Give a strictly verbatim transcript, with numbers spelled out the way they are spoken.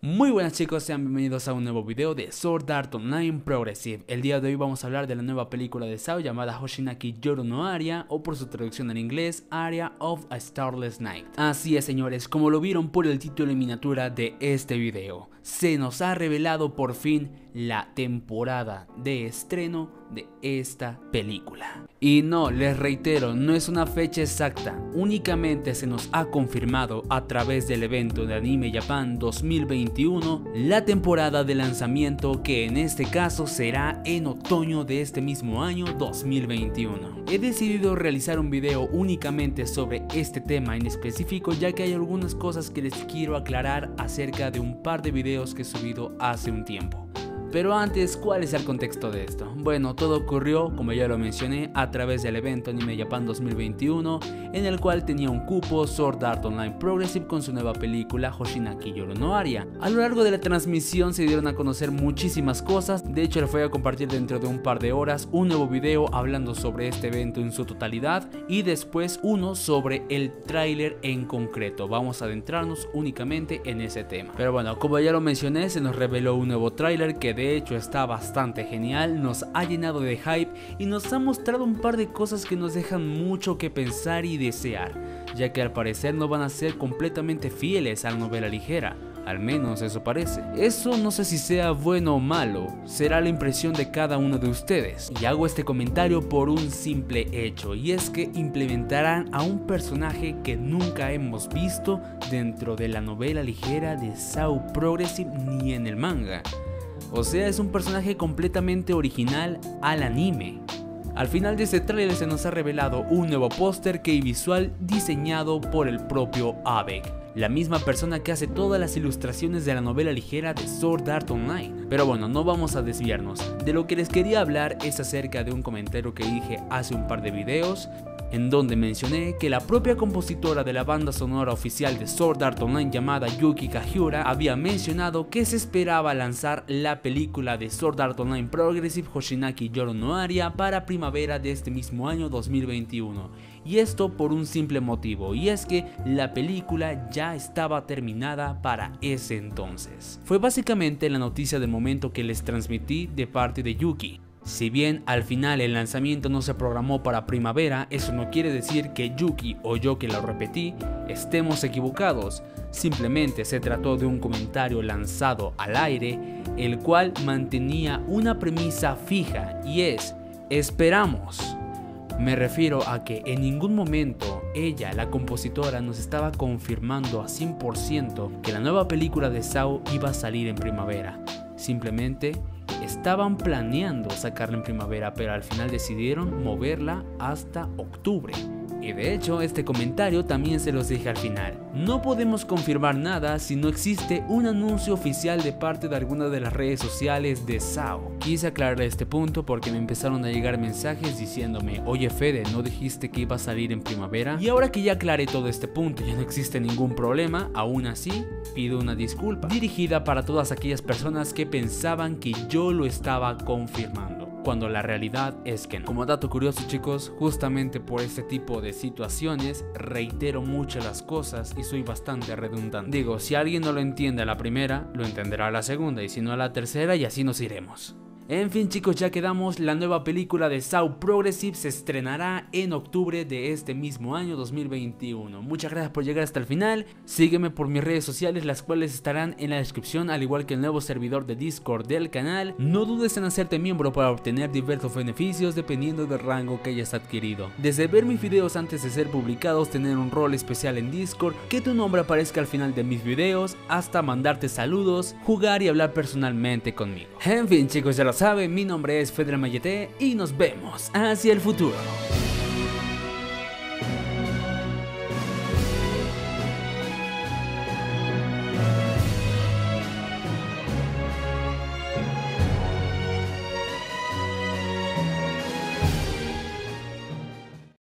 Muy buenas chicos, sean bienvenidos a un nuevo video de Sword Art Online Progressive. El día de hoy vamos a hablar de la nueva película de SAO llamada Hoshinaki Yoru no Aria, o por su traducción en inglés, Aria of a Starless Night. Así es señores, como lo vieron por el título y miniatura de este video, se nos ha revelado por fin la temporada de estreno de esta película. Y no, les reitero, no es una fecha exacta, únicamente se nos ha confirmado a través del evento de Anime Japan dos mil veintiuno la temporada de lanzamiento, que en este caso será en otoño de este mismo año dos mil veintiuno. He decidido realizar un video únicamente sobre este tema en específico, ya que hay algunas cosas que les quiero aclarar acerca de un par de videos que he subido hace un tiempo. Pero antes, ¿cuál es el contexto de esto? Bueno, todo ocurrió, como ya lo mencioné, a través del evento Anime Japan dos mil veintiuno, en el cual tenía un cupo Sword Art Online Progressive con su nueva película Hoshinaki Yoru no Aria. A lo largo de la transmisión se dieron a conocer muchísimas cosas, de hecho les voy a compartir dentro de un par de horas un nuevo video hablando sobre este evento en su totalidad y después uno sobre el tráiler en concreto. Vamos a adentrarnos únicamente en ese tema. Pero bueno, como ya lo mencioné, se nos reveló un nuevo tráiler que de De hecho está bastante genial, nos ha llenado de hype y nos ha mostrado un par de cosas que nos dejan mucho que pensar y desear, ya que al parecer no van a ser completamente fieles a la novela ligera, al menos eso parece. Eso no sé si sea bueno o malo, será la impresión de cada uno de ustedes. Y hago este comentario por un simple hecho, y es que implementarán a un personaje que nunca hemos visto dentro de la novela ligera de SAO Progressive ni en el manga. O sea, es un personaje completamente original al anime. Al final de este trailer se nos ha revelado un nuevo póster que visual diseñado por el propio Abek, la misma persona que hace todas las ilustraciones de la novela ligera de Sword Art Online. Pero bueno, no vamos a desviarnos. De lo que les quería hablar es acerca de un comentario que dije hace un par de videos, en donde mencioné que la propia compositora de la banda sonora oficial de Sword Art Online llamada Yuki Kajiura había mencionado que se esperaba lanzar la película de Sword Art Online Progressive Hoshinaki Yoru no Aria para primavera de este mismo año dos mil veintiuno. Y esto por un simple motivo, y es que la película ya estaba terminada para ese entonces. Fue básicamente la noticia del momento que les transmití de parte de Yuki. Si bien al final el lanzamiento no se programó para primavera, eso no quiere decir que Yuki o yo que lo repetí estemos equivocados. Simplemente se trató de un comentario lanzado al aire, el cual mantenía una premisa fija, y es: esperamos. Me refiero a que en ningún momento ella, la compositora, nos estaba confirmando a cien por ciento que la nueva película de SAO iba a salir en primavera. Simplemente estaban planeando sacarla en primavera, pero al final decidieron moverla hasta octubre. Y de hecho este comentario también se los dije al final. No podemos confirmar nada si no existe un anuncio oficial de parte de alguna de las redes sociales de SAO. Quise aclarar este punto porque me empezaron a llegar mensajes diciéndome: oye Fede, ¿no dijiste que iba a salir en primavera? Y ahora que ya aclaré todo este punto, ya no existe ningún problema. Aún así, pido una disculpa dirigida para todas aquellas personas que pensaban que yo lo estaba confirmando, cuando la realidad es que no. Como dato curioso chicos, justamente por este tipo de situaciones reitero mucho las cosas y soy bastante redundante. Digo, si alguien no lo entiende a la primera, lo entenderá a la segunda, y si no a la tercera, y así nos iremos. En fin chicos, ya quedamos, la nueva película de SAO Progressive se estrenará en octubre de este mismo año dos mil veintiuno. Muchas gracias por llegar hasta el final, sígueme por mis redes sociales, las cuales estarán en la descripción, al igual que el nuevo servidor de Discord del canal. No dudes en hacerte miembro para obtener diversos beneficios dependiendo del rango que hayas adquirido. Desde ver mis videos antes de ser publicados, tener un rol especial en Discord, que tu nombre aparezca al final de mis videos, hasta mandarte saludos, jugar y hablar personalmente conmigo. En fin chicos, ya lo saben, mi nombre es Fedra Mayete y nos vemos hacia el futuro.